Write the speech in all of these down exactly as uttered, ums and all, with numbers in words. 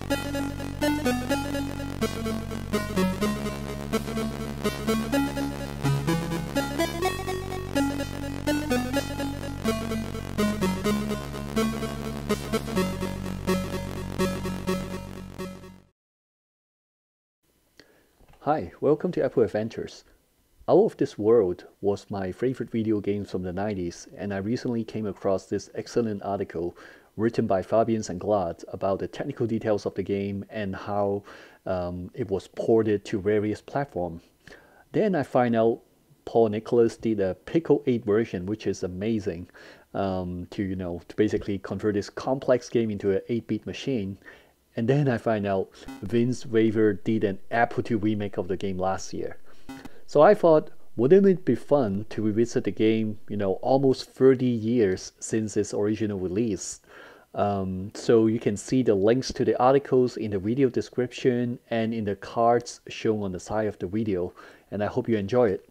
Hi, welcome to Apple Adventures. Out of This World was my favorite video game from the nineties, and I recently came across this excellent article written by Fabian Sanglad about the technical details of the game and how um, it was ported to various platforms. Then I find out Paul Nicholas did a Pickle eight version, which is amazing, um, to you know to basically convert this complex game into an eight-bit machine. And then I find out Vince Waver did an Apple two remake of the game last year. So I thought, wouldn't it be fun to revisit the game, you know, almost thirty years since its original release? Um, so you can see the links to the articles in the video description and in the cards shown on the side of the video. And I hope you enjoy it.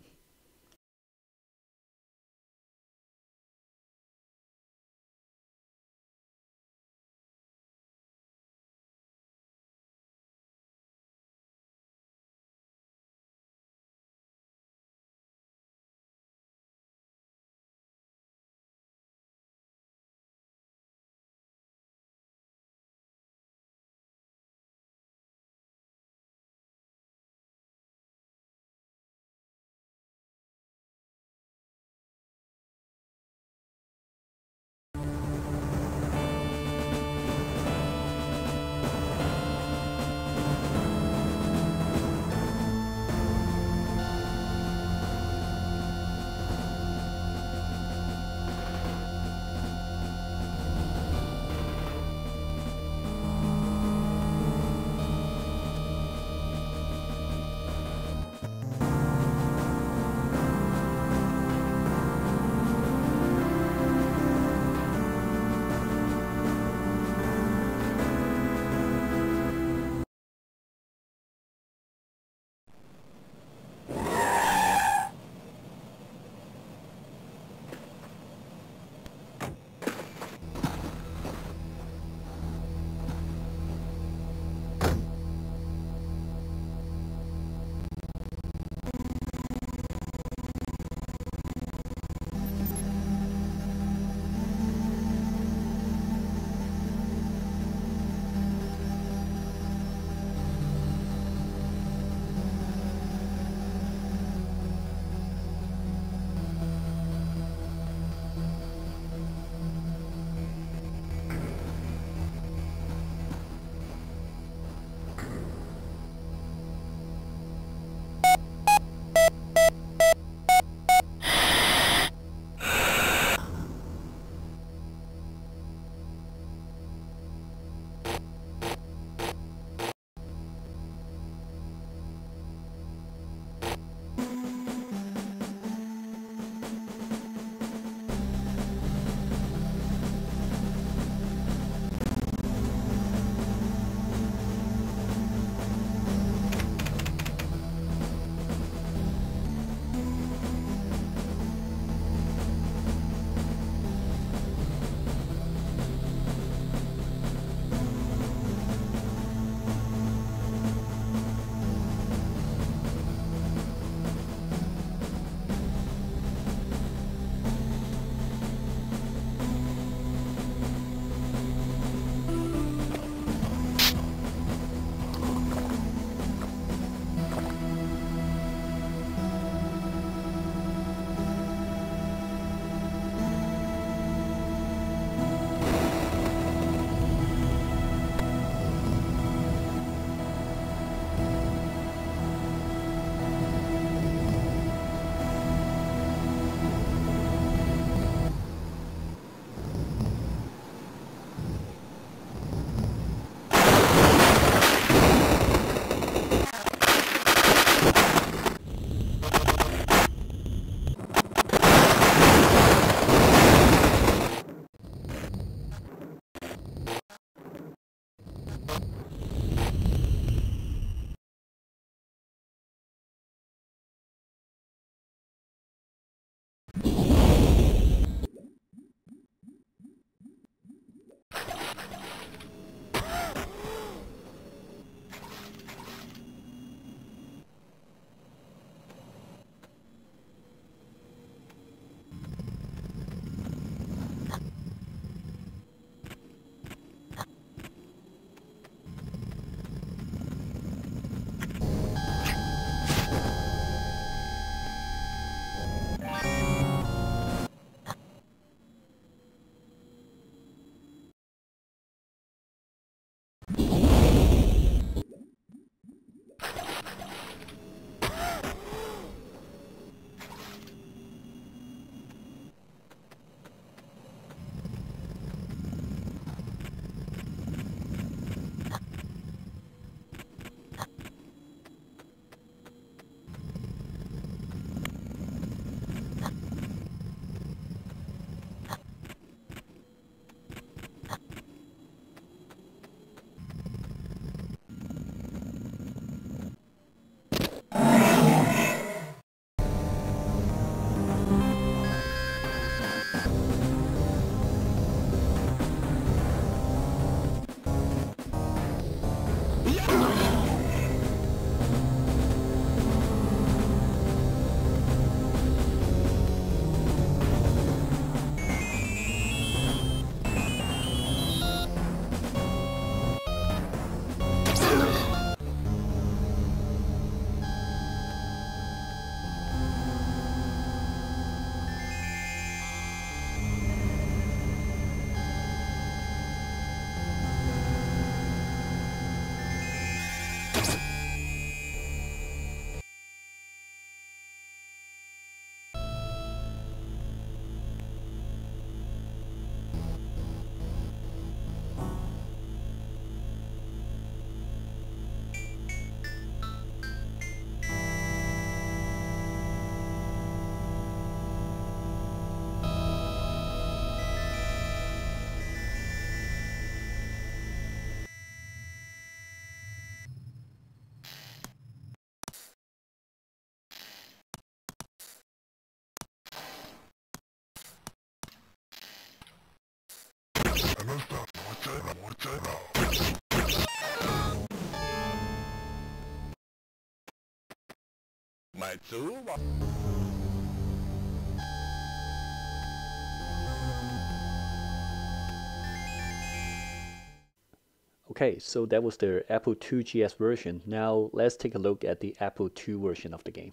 Okay, so that was the Apple two G S version. Now let's take a look at the Apple two version of the game.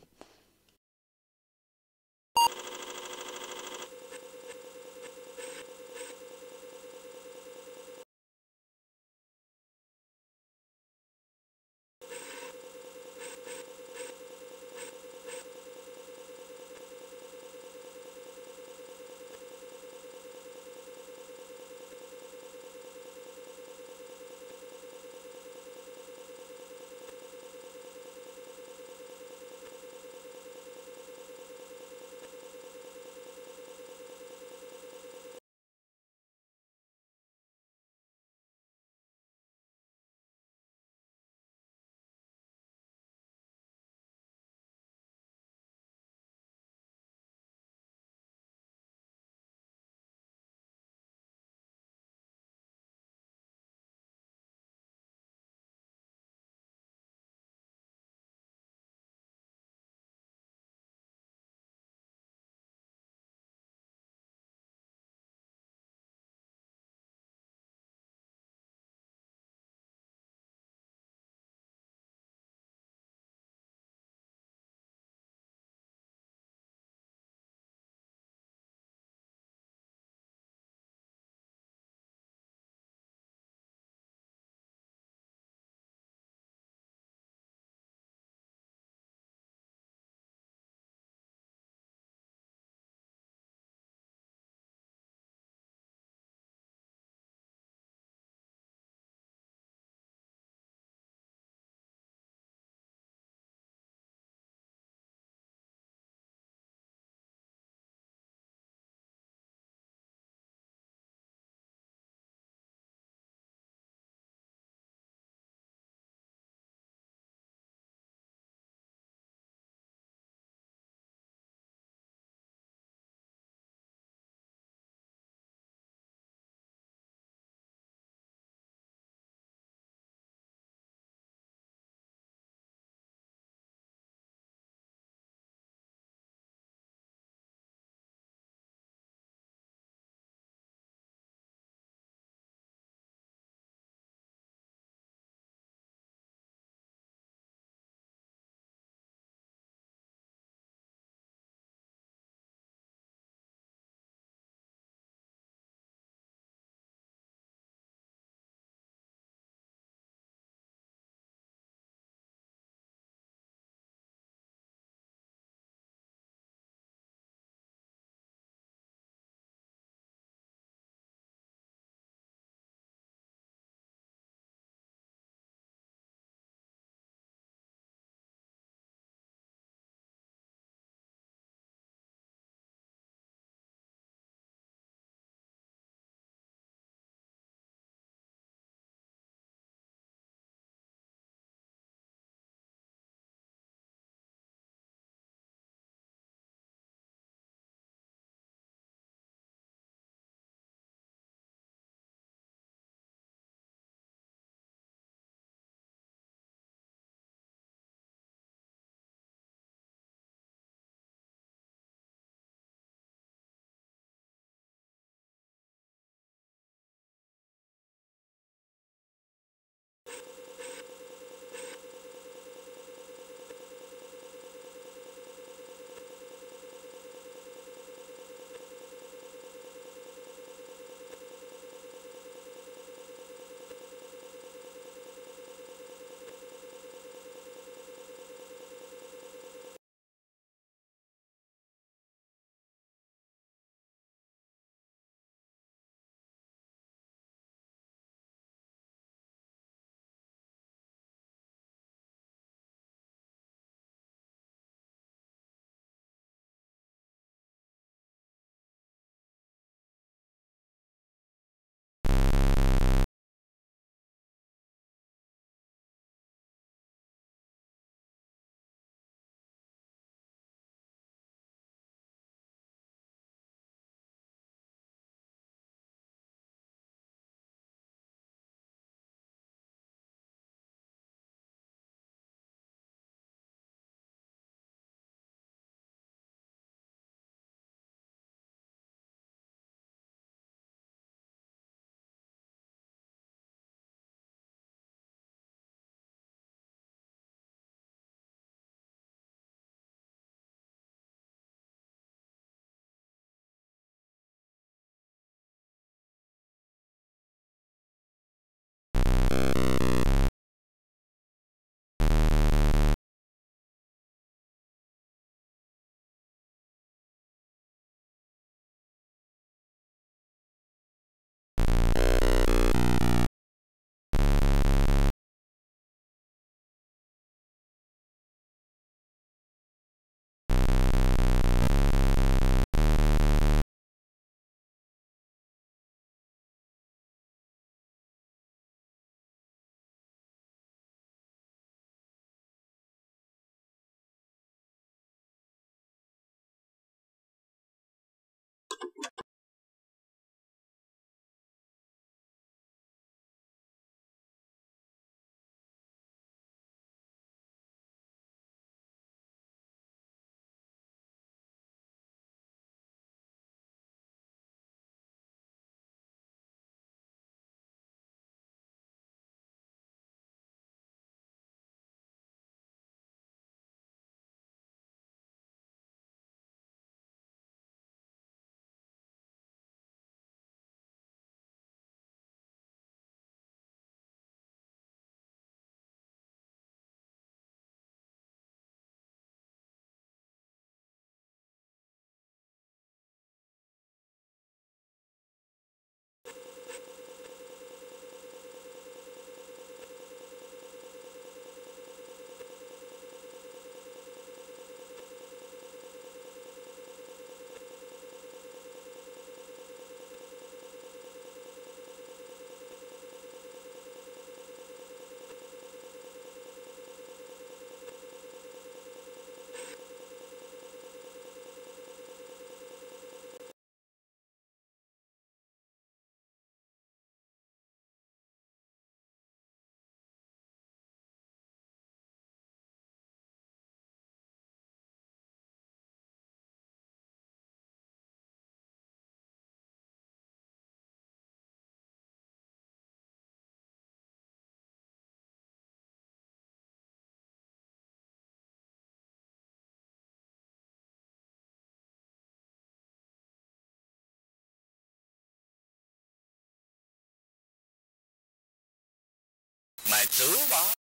来走吧。